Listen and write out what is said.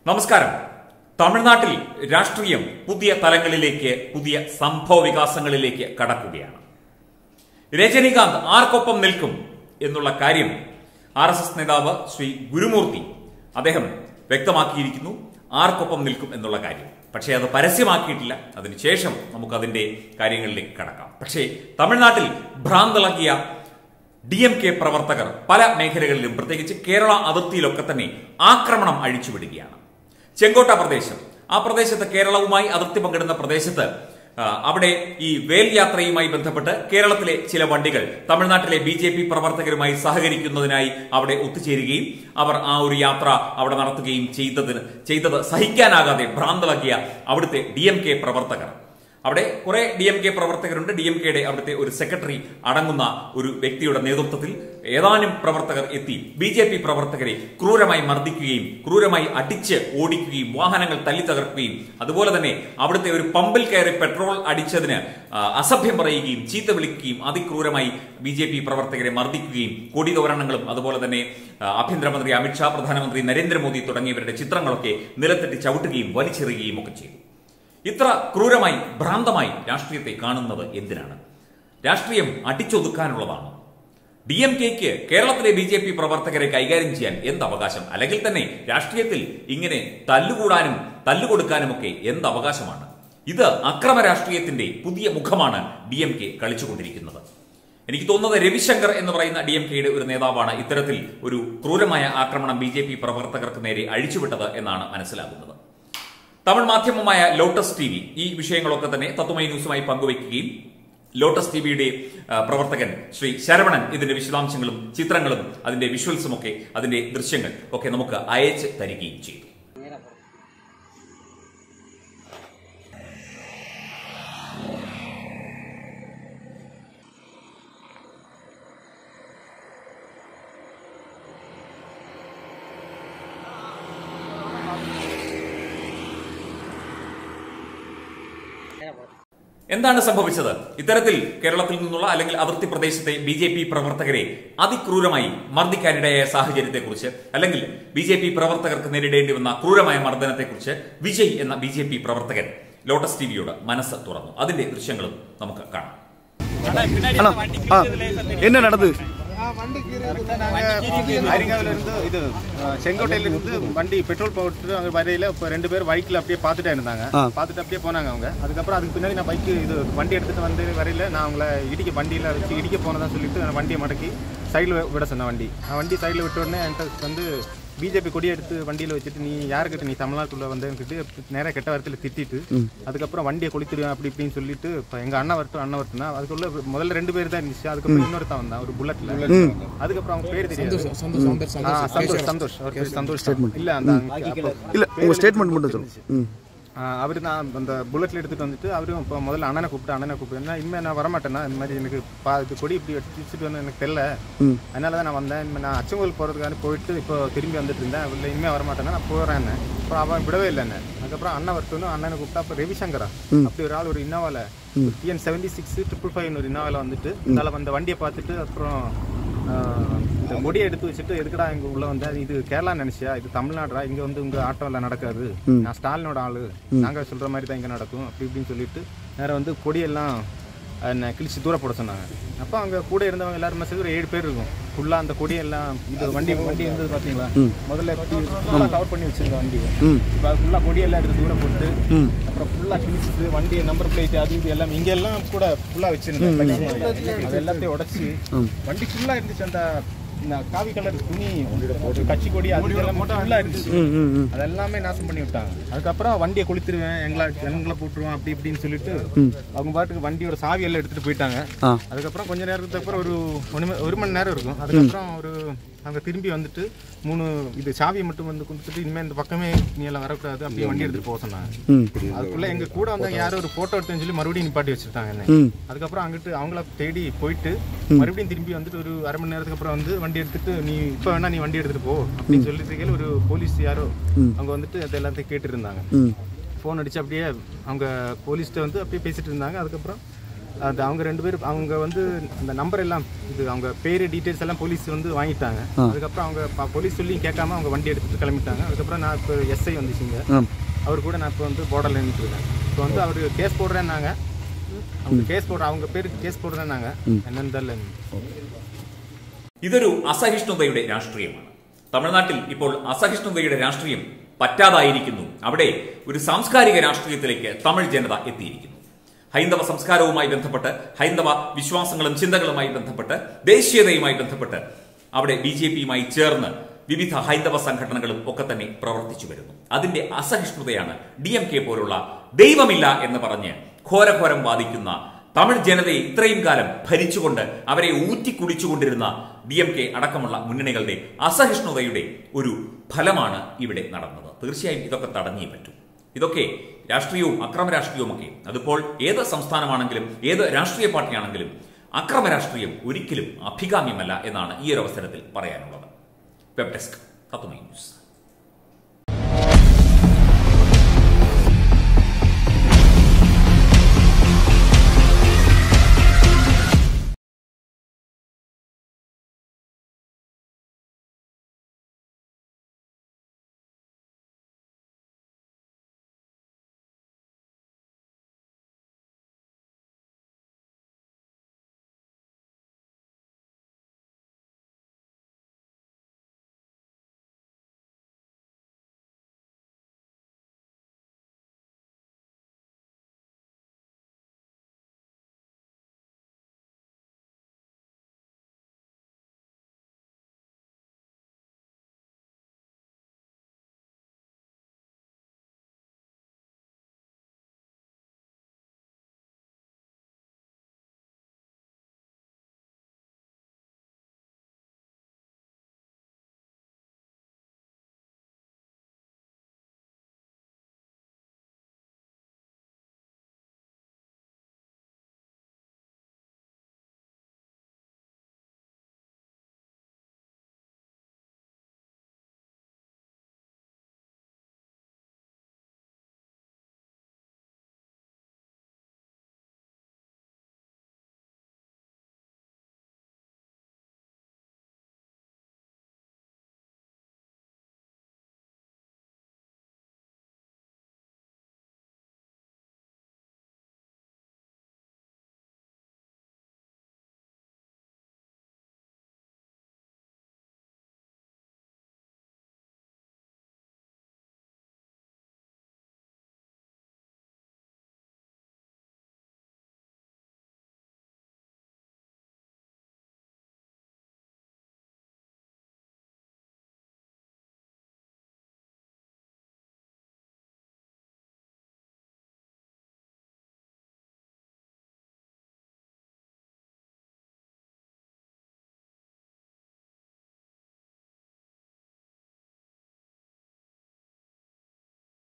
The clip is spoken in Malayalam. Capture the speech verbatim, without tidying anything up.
നമസ്കാരം. തമിഴ്നാട്ടിൽ രാഷ്ട്രീയം പുതിയ തലങ്ങളിലേക്ക് പുതിയ സംഭവ വികാസങ്ങളിലേക്ക് കടക്കുകയാണ്. രജനികാന്ത് ആർക്കൊപ്പം നിൽക്കും എന്നുള്ള കാര്യം ആർ എസ് എസ് നേതാവ് ശ്രീ ഗുരുമൂർത്തി അദ്ദേഹം വ്യക്തമാക്കിയിരിക്കുന്നു. ആർക്കൊപ്പം നിൽക്കും എന്നുള്ള കാര്യം പക്ഷേ അത് പരസ്യമാക്കിയിട്ടില്ല. അതിനുശേഷം നമുക്കതിന്റെ കാര്യങ്ങളിലേക്ക് കടക്കാം. പക്ഷേ തമിഴ്നാട്ടിൽ ഭ്രാന്തളകിയ ഡി എം കെ പ്രവർത്തകർ പല മേഖലകളിലും പ്രത്യേകിച്ച് കേരള അതിർത്തിയിലൊക്കെ തന്നെ ആക്രമണം അഴിച്ചുവിടുകയാണ്. ചെങ്കോട്ട പ്രദേശം, ആ പ്രദേശത്ത് കേരളവുമായി അതിർത്തി പങ്കിടുന്ന പ്രദേശത്ത് അവിടെ ഈ വേൽ യാത്രയുമായി ബന്ധപ്പെട്ട് കേരളത്തിലെ ചില വണ്ടികൾ തമിഴ്നാട്ടിലെ ബി ജെ പി പ്രവർത്തകരുമായി സഹകരിക്കുന്നതിനായി അവിടെ ഒത്തുചേരുകയും അവർ ആ ഒരു യാത്ര അവിടെ നടത്തുകയും ചെയ്തതിന് ചെയ്തത് സഹിക്കാനാകാതെ ഭ്രാന്തളകിയ അവിടുത്തെ ഡി എം കെ പ്രവർത്തകർ, അവിടെ കുറെ ഡി എം കെ പ്രവർത്തകരുണ്ട്. ഡി എം കെയുടെ അവിടുത്തെ ഒരു സെക്രട്ടറി അടങ്ങുന്ന ഒരു വ്യക്തിയുടെ നേതൃത്വത്തിൽ ഏതാനും പ്രവർത്തകർ എത്തി ബി ജെ പി പ്രവർത്തകരെ ക്രൂരമായി മർദ്ദിക്കുകയും ക്രൂരമായി അടിച്ച് ഓടിക്കുകയും വാഹനങ്ങൾ തല്ലി തകർക്കുകയും അതുപോലെ തന്നെ അവിടുത്തെ ഒരു പമ്പിൽ കയറി പെട്രോൾ അടിച്ചതിന് അസഭ്യം പറയുകയും ചീത്ത വിളിക്കുകയും അതിക്രൂരമായി ബി ജെ പി പ്രവർത്തകരെ മർദ്ദിക്കുകയും കൊടിതോരണങ്ങളും അതുപോലെ തന്നെ ആഭ്യന്തരമന്ത്രി അമിത്ഷാ, പ്രധാനമന്ത്രി നരേന്ദ്രമോദി തുടങ്ങിയവരുടെ ചിത്രങ്ങളൊക്കെ നിലത്തിട്ട് ചവിട്ടുകയും വലിച്ചെറിയുകയും ഒക്കെ ചെയ്തു. ഇത്ര ക്രൂരമായി ഭ്രാന്തമായി രാഷ്ട്രീയത്തെ കാണുന്നത് എന്തിനാണ്? രാഷ്ട്രീയം അടിച്ചൊതുക്കാനുള്ളതാണ്. ഡി എം കെക്ക് കേരളത്തിലെ ബി ജെ പി പ്രവർത്തകരെ കൈകാര്യം ചെയ്യാൻ എന്ത് അവകാശം? അല്ലെങ്കിൽ തന്നെ രാഷ്ട്രീയത്തിൽ ഇങ്ങനെ തല്ലുകൂടാനും തല്ലുകൊടുക്കാനുമൊക്കെ എന്ത് അവകാശമാണ്? ഇത് അക്രമ രാഷ്ട്രീയത്തിന്റെ പുതിയ മുഖമാണ് ഡി എം കെ കളിച്ചുകൊണ്ടിരിക്കുന്നത്. എനിക്ക് തോന്നുന്നത് രവിശങ്കർ എന്ന് പറയുന്ന ഡി എം കെയുടെ ഒരു നേതാവാണ് ഇത്തരത്തിൽ ഒരു ക്രൂരമായ ആക്രമണം ബി ജെ പി പ്രവർത്തകർക്ക് നേരെ അഴിച്ചുവിട്ടത് എന്നാണ് മനസ്സിലാകുന്നത്. തമിഴ് മാധ്യമമായ ലോട്ടസ് ടി വി ഈ വിഷയങ്ങളൊക്കെ തന്നെ തത്വമയി ന്യൂസുമായി പങ്കുവയ്ക്കുകയും ലോട്ടസ് ടി വിയുടെ പ്രവർത്തകൻ ശ്രീ ശരവണൻ ഇതിന്റെ വിശദാംശങ്ങളും ചിത്രങ്ങളും അതിന്റെ വിഷ്വൽസും ഒക്കെ അതിന്റെ ദൃശ്യങ്ങൾ ഒക്കെ നമുക്ക് അയച്ച് തരികയും ചെയ്തു. എന്താണ് സംഭവിച്ചത്? ഇത്തരത്തിൽ കേരളത്തിൽ നിന്നുള്ള അല്ലെങ്കിൽ അതിർത്തി പ്രദേശത്തെ ബി ജെ പി പ്രവർത്തകരെ അതിക്രൂരമായി മർദ്ദിക്കാനിടയായ സാഹചര്യത്തെക്കുറിച്ച് അല്ലെങ്കിൽ ബി ജെ പി പ്രവർത്തകർക്ക് നേരിടേണ്ടി വന്ന ക്രൂരമായ മർദ്ദനത്തെക്കുറിച്ച് വിജയ് എന്ന ബി ജെ പി പ്രവർത്തകൻ ലോട്ടസ് ടിവിയോട് മനസ്സ് തുറന്നു. അതിന്റെ ദൃശ്യങ്ങളും നമുക്ക് കാണാം. என்ன நடந்தது? அரிங்காவிலிருந்து இது செங்கோட்டையிலிருந்து வண்டி பெட்ரோல் போட்டு அங்கே வரையில இப்போ ரெண்டு பேர் பைக்கில் அப்படியே பார்த்துட்டே இருந்தாங்க. பார்த்துட்டு அப்படியே போனாங்க அவங்க. அதுக்கப்புறம் அதுக்கு பின்னாடி நான் பைக்கு இது வண்டி எடுத்துகிட்டு வந்து வரையில நான் அவங்கள இடிக்க வண்டியில் வச்சு இடிக்க போனதா சொல்லிட்டு நான் வண்டியை மடக்கி சைடில் விட சொன்னேன். வண்டி நான் வண்டி சைடில் விட்ட உடனே என்கிட்ட வந்து பிஜேபி கொடி எடுத்து வண்டியில் வச்சுட்டு நீ யாருக்கிட்ட நீ தமிழ்நாட்டுக்குள்ளே வந்தேன்னுக்கிட்டு நேராக கெட்ட வாரத்தில் திட்டிட்டு அதுக்கப்புறம் வண்டியை கொளுத்திடுவேன் அப்படி இப்படின்னு சொல்லிட்டு இப்போ எங்கள் அண்ணன் வரட்டும் அண்ணன் வரட்டும்னா அதுக்குள்ள முதல்ல ரெண்டு பேர் தான் இருந்துச்சு. அதுக்கப்புறம் இன்னொருத்தான் வந்தான் ஒரு புல்லட்டில். அதுக்கப்புறம் அவங்க பேர் தெரியாது. சந்தோஷ் சந்தோஷ் அவர் பேர் சந்தோஷ் இல்லை அந்த இல்லை உங்கள் ஸ்டேட்மெண்ட் மட்டும் சொல்லுங்க. அவர் நான் அந்த புல்லட்டில் எடுத்துகிட்டு வந்துட்டு அவரும் இப்போ முதல்ல அண்ணனை கூப்பிட்டு அண்ணனை கூப்பிட்டு இனிமேல் நான் வரமாட்டேன்னா இந்த மாதிரி எனக்கு பா இது கொடி இப்படி வச்சுட்டு வந்து எனக்கு தெரியல, அதனால தான் நான் வந்தேன். இனிமேல் நான் அச்சங்கோல் போகிறதுக்காக போயிட்டு இப்போ திரும்பி வந்துட்டு இருந்தேன். இல்லை இனிமேல் வரமாட்டேன்னா நான் போகிறேன். அப்புறம் அவன் விடவே இல்லை என்ன. அதுக்கப்புறம் அண்ணன் வரட்டுன்னு அண்ணனை கூப்பிட்டா அப்போ ரவிசங்கரா அப்படி ஒரு ஆள் ஒரு இன்னோவாவில் டிஎன் செவன்டி சிக்ஸ் ட்ரிபிள் ஃபைவ்னு ஒரு இன்னோவாவில் வந்துட்டு அதில் அந்த வண்டியை பார்த்துட்டு அப்புறம் இந்த கொடியை எடுத்து வச்சுட்டு எதுக்கடா இங்கே உள்ள வந்தேன், இது கேரளா நினைச்சியா, இது தமிழ்நாடுறா, இங்கே வந்து உங்கள் ஆட்டோவில் நடக்காது, நான் ஸ்டாலினோட ஆள், நாங்கள் சொல்கிற மாதிரி தான் இங்கே நடக்கும் அப்படி இப்படின்னு சொல்லிட்டு நேரம் வந்து கொடியெல்லாம் என்னை கிழிச்சு தூர போட சொன்னாங்க. அப்போ அங்கே கூட இருந்தவங்க எல்லாருமே சேர்ந்து ஒரு ஏழு பேர் இருக்கும். ஃபுல்லாக அந்த கொடியெல்லாம் இது வண்டி வண்டி இருந்தது பார்த்தீங்களா, முதல்ல ஃபுல்லாக கவர் பண்ணி வச்சுருந்தோம் வண்டி. இப்போ ஃபுல்லாக கொடியெல்லாம் எடுத்து தூர போட்டு அப்புறம் ஃபுல்லாக கிழிச்சிட்டு வண்டி நம்பர் பிளேட் அது இது எல்லாம் இங்கெல்லாம் கூட ஃபுல்லாக வச்சுருந்தேன். அது எல்லாத்தையும் உடச்சி வண்டி ஃபுல்லாக இருந்துச்சு. அந்த காவி கலர் துணி கட்சி கொடி அது எல்லாம் மட்டும் ஃபுல்லாக இருந்துச்சு. அதெல்லாமே நாசம் பண்ணி விட்டாங்க. அதுக்கப்புறம் வண்டியை கொளுத்திடுவேன், எங்களை எங்களை போட்டுருவோம் அப்படி இப்படின்னு சொல்லிட்டு அவங்க பாட்டுக்கு வண்டியோட சாவி எல்லாம் எடுத்துட்டு போயிட்டாங்க. அதுக்கப்புறம் கொஞ்ச நேரத்துக்கு அப்புறம் ஒரு ஒரு மணி நேரம் இருக்கும். அதுக்கப்புறம் ஒரு அங்கே திரும்பி வந்துட்டு மூணு இது சாவியை மட்டும் வந்து கொடுத்துட்டு இனிமேல் இந்த பக்கமே நீ எல்லாம் வரக்கூடாது அப்படியே வண்டி எடுத்துட்டு போக சொன்னாங்க. அதுக்குள்ள எங்க கூட வந்தாங்க யாரும் ஒரு போட்டோ எடுத்துன்னு சொல்லி மறுபடியும் நிப்பாட்டி வச்சுட்டாங்க என்ன. அதுக்கப்புறம் அங்கிட்டு அவங்கள தேடி போயிட்டு மறுபடியும் திரும்பி வந்துட்டு ஒரு அரை மணி நேரத்துக்கு அப்புறம் வந்து வண்டி எடுத்துட்டு நீ இப்போ வேணா நீ வண்டி எடுத்துட்டு போ அப்படின்னு சொல்லிட்டு ஒரு போலீஸ் யாரோ அவங்க வந்துட்டு அதை எல்லாத்தையும் கேட்டு இருந்தாங்க. ஃபோன் அடிச்சு அப்படியே அவங்க போலீஸ்கிட்ட வந்து அப்படியே பேசிட்டு இருந்தாங்க. அதுக்கப்புறம் அது அவங்க ரெண்டு பேரும் அவங்க வந்து அந்த நம்பர் எல்லாம் இது அவங்க பேரு டீட்டெயில்ஸ் எல்லாம் போலீஸ் வந்து வாங்கிட்டாங்க. அதுக்கப்புறம் அவங்க போலீஸ் சொல்லி கேட்காம அவங்க வண்டி எடுத்துட்டு கிளம்பிட்டாங்க. அதுக்கப்புறம் நான் இப்போ எஸ்ஐ வந்துச்சுங்க, அவர் கூட நான் இப்போ வந்து பார்டர்ல நின்றுட்டு இருக்கேன். இப்போ வந்து அவர் கேஸ் போடுறேன்னாங்க, அவங்க கேஸ் போடுற அவங்க பேருக்கு കേസ് போடுறேன்னாங்க, என்னன்னு தெரியல. ഇതൊരു അസഹിഷ്ണുതയുടെ രാഷ്ട്രീയമാണ്. തമിഴ്നാട്ടിൽ ഇപ്പോൾ അസഹിഷ്ണുതയുടെ രാഷ്ട്രീയം പറ്റാതായിരിക്കുന്നു. അവിടെ ഒരു സാംസ്കാരിക രാഷ്ട്രീയത്തിലേക്ക് തമിഴ് ജനത എത്തിയിരിക്കുന്നു. ഹൈന്ദവ സംസ്കാരവുമായി ബന്ധപ്പെട്ട്, ഹൈന്ദവ വിശ്വാസങ്ങളും ചിന്തകളുമായി ബന്ധപ്പെട്ട്, ദേശീയതയുമായി ബന്ധപ്പെട്ട് അവിടെ ബി ജെ പിയുമായി ചേർന്ന് വിവിധ ഹൈന്ദവ സംഘടനകളും ഒക്കെ തന്നെ പ്രവർത്തിച്ചു വരുന്നു. അതിന്റെ അസഹിഷ്ണുതയാണ് ഡി എം കെ പോലുള്ള ദൈവമില്ല എന്ന് പറഞ്ഞ് ഘോരഘോരം വാദിക്കുന്ന, തമിഴ് ജനതയെ ഇത്രയും കാലം ഭരിച്ചുകൊണ്ട് അവരെ ഊറ്റിക്കുടിച്ചുകൊണ്ടിരുന്ന ഡി എം കെ അടക്കമുള്ള മുന്നണികളുടെ അസഹിഷ്ണുതയുടെ ഒരു ഫലമാണ് ഇവിടെ നടന്നത്. തീർച്ചയായും ഇതൊക്കെ തടഞ്ഞേ പറ്റൂ. ഇതൊക്കെ രാഷ്ട്രീയവും അക്രമ രാഷ്ട്രീയവുമൊക്കെ, അതിപ്പോൾ ഏത് സംസ്ഥാനമാണെങ്കിലും ഏത് രാഷ്ട്രീയ പാർട്ടിയാണെങ്കിലും അക്രമ രാഷ്ട്രീയം ഒരിക്കലും അഭികാമ്യമല്ല എന്നാണ് ഈ ഒരു അവസരത്തിൽ പറയാനുള്ളത്. Web desk Tatwamayi news.